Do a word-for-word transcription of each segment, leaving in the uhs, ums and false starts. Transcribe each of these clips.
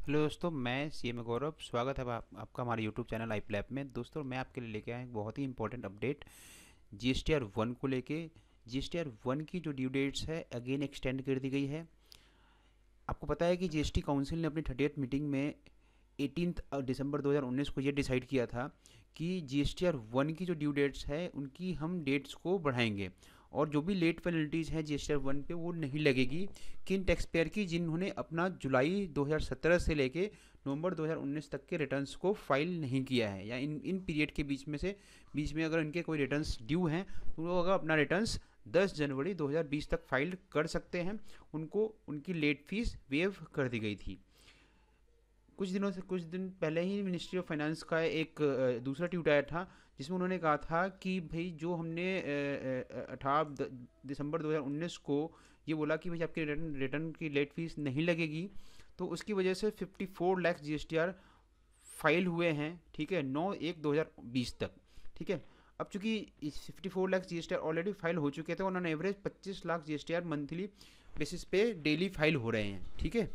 Hello दोस्तों, मैं C M गौरव। स्वागत है आप, आपका हमारे यूट्यूब चैनल आई प्लैप में। दोस्तों, मैं आपके लिए लेके आया एक बहुत ही important update G S T R one को लेके। G S T R one की जो ड्यू डेट्स है अगेन एक्सटेंड कर दी गई है। आपको पता है कि जी एस टी काउंसिल ने अपनी थर्टियथ मीटिंग में एटीनथ दिसंबर दो हज़ार उन्नीस को ये डिसाइड किया था कि G S T R one की जो ड्यू डेट्स है उनकी हम डेट्स को बढ़ाएंगे, और जो भी लेट पेनल्टीज़ हैं G S T R one पे वो नहीं लगेगी किन टैक्स पेयर की जिन्होंने अपना जुलाई दो हज़ार सत्रह से लेके नवंबर दो हज़ार उन्नीस तक के रिटर्न्स को फाइल नहीं किया है, या इन इन पीरियड के बीच में से बीच में अगर इनके कोई रिटर्न्स ड्यू हैं तो वो अगर अपना रिटर्न्स दस जनवरी दो हज़ार बीस तक फाइल कर सकते हैं। उनको उनकी लेट फीस वेव कर दी गई थी। कुछ दिनों से कुछ दिन पहले ही मिनिस्ट्री ऑफ फाइनेंस का एक अ, दूसरा ट्वीट आया था जिसमें उन्होंने कहा था कि भाई जो हमने अठारह दिसंबर दो हज़ार उन्नीस को ये बोला कि भाई आपके रिटर्न रिटर्न की लेट फीस नहीं लगेगी, तो उसकी वजह से चौवन lakh G S T R file हुए हैं। ठीक है, नौ एक दो हज़ार बीस तक। ठीक है, अब चूंकि चौवन lakh G S T R already file हो चुके थे, उन्होंने एवरेज पच्चीस lakh G S T R monthly basis पे डेली फाइल हो रहे हैं। ठीक है,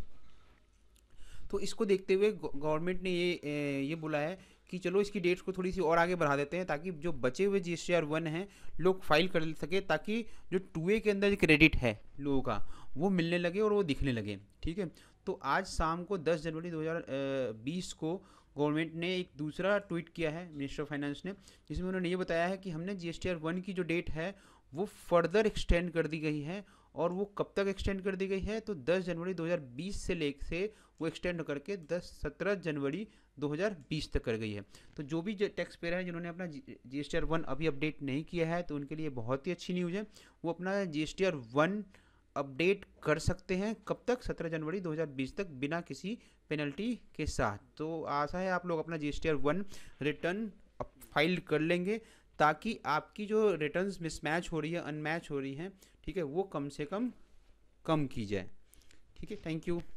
तो इसको देखते हुए गवर्नमेंट ने ये ये बोला है कि चलो इसकी डेट्स को थोड़ी सी और आगे बढ़ा देते हैं ताकि जो बचे हुए G S T R one हैं लोग फाइल कर सके, ताकि जो टू ए के अंदर जो क्रेडिट है लोगों का वो मिलने लगे और वो दिखने लगे। ठीक है, तो आज शाम को दस जनवरी दो हज़ार बीस को गवर्नमेंट ने एक दूसरा ट्वीट किया है मिनिस्टर ऑफ फाइनेंस ने, जिसमें उन्होंने ये बताया है कि हमने G S T R one की जो डेट है वो फर्दर एक्सटेंड कर दी गई है। और वो कब तक एक्सटेंड कर दी गई है, तो दस जनवरी दो हज़ार बीस से लेकर से वो एक्सटेंड करके दस सत्रह जनवरी दो हज़ार बीस तक कर गई है। तो जो भी टैक्स पेयर है जिन्होंने अपना G S T R one अभी अपडेट नहीं किया है तो उनके लिए बहुत ही अच्छी न्यूज़ है। वो अपना G S T R one update कर सकते हैं। कब तक? सत्रह जनवरी दो हज़ार बीस तक, बिना किसी पेनल्टी के साथ। तो आशा है आप लोग अपना G S T R one return file कर लेंगे ताकि आपकी जो रिटर्न्स मिसमैच हो रही है, अनमैच हो रही हैं, ठीक है, वो कम से कम कम की जाए। ठीक है, थैंक यू।